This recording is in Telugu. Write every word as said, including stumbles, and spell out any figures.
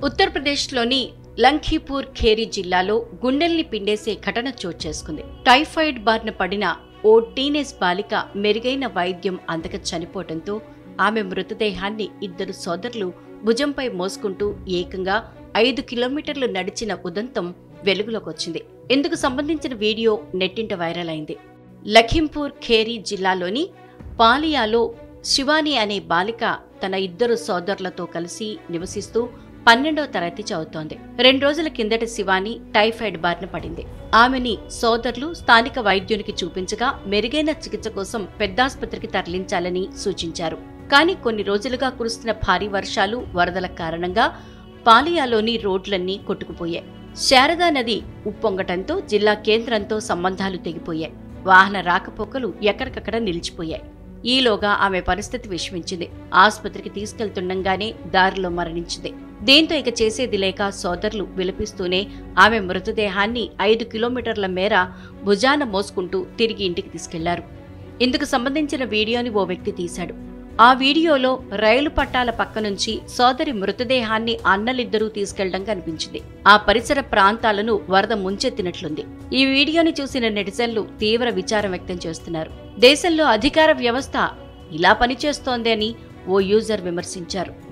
ఉత్తరప్రదేశ్లోని లంఖీపూర్ ఖేరీ జిల్లాలో గుండెల్ని పిండేసే ఘటన చోటు చేసుకుంది. టైఫాయిడ్ బారిన పడిన ఓ టీనేజ్ బాలిక మెరుగైన వైద్యం అందక చనిపోవడంతో ఆమె మృతదేహాన్ని ఇద్దరు సోదరులు భుజంపై మోసుకుంటూ ఏకంగా ఐదు కిలోమీటర్లు నడిచిన ఉదంతం వెలుగులోకొచ్చింది. ఇందుకు సంబంధించిన వీడియో నెట్టింట వైరల్ అయింది. లఖింపూర్ ఖేరీ జిల్లాలోని పాలియాలో శివాని అనే బాలిక తన ఇద్దరు సోదరులతో కలిసి నివసిస్తూ పన్నెండో తరగతి చదువుతోంది. రెండు రోజుల కిందట శివాని టైఫాయిడ్ బారిన పడింది. ఆమెని సోదరులు స్థానిక వైద్యునికి చూపించగా మెరుగైన చికిత్స కోసం పెద్దాసుపత్రికి తరలించాలని సూచించారు. కానీ కొన్ని రోజులుగా కురుస్తున్న భారీ వర్షాలు, వరదల కారణంగా పాలియాలోని రోడ్లన్నీ కొట్టుకుపోయాయి. శారదా నది ఉప్పొంగటంతో జిల్లా కేంద్రంతో సంబంధాలు తెగిపోయాయి. వాహన రాకపోకలు ఎక్కడికక్కడ నిలిచిపోయాయి. ఈలోగా ఆమె పరిస్థితి విషమించింది. ఆసుపత్రికి తీసుకెళ్తుండగానే దారిలో మరణించింది. దీంతో ఇక చేసేది లేక సోదరులు విలపిస్తూనే ఆమె మృతదేహాన్ని ఐదు కిలోమీటర్ల మేర భుజాన మోసుకుంటూ తిరిగి ఇంటికి తీసుకెళ్లారు. ఇందుకు సంబంధించిన వీడియోని ఓ వ్యక్తి తీశాడు. ఆ వీడియోలో రైలు పట్టాల పక్క నుంచి సోదరి మృతదేహాన్ని అన్నలిద్దరూ తీసుకెళ్లడం కనిపించింది. ఆ పరిసర ప్రాంతాలను వరద ముంచెత్తినట్లుంది. ఈ వీడియోని చూసిన నెటిజన్లు తీవ్ర విచారం వ్యక్తం చేస్తున్నారు. దేశంలో అధికార వ్యవస్థ ఇలా పనిచేస్తోంది అని ఓ యూజర్ విమర్శించారు.